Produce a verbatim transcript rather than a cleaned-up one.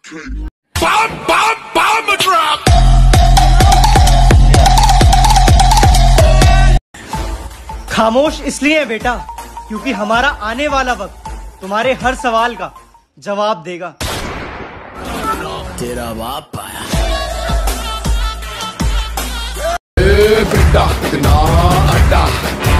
Bomb, bomb, bomb drop! खामोश इसलिए है बेटा क्योंकि हमारा आने वाला वक्त तुम्हारे हर सवाल का जवाब देगा। तेरा बाप आया। बेटा कितना अड्डा